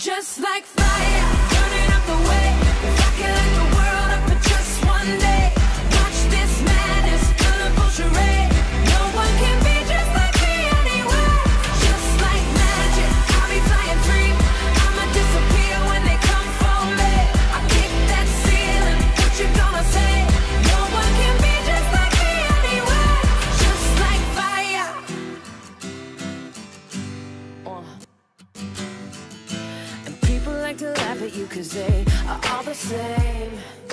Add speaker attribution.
Speaker 1: just like fire, burning up the way. If I could light the world up for just one day, watch this madness, colorful charade. No one can be just like me anywhere. Just like magic, I'll be flying free. I'ma disappear when they come for me. I kick that ceiling, what you gonna say? No one can be just like me anywhere. Just like fire. And people like to laugh at you 'cause they are all the same.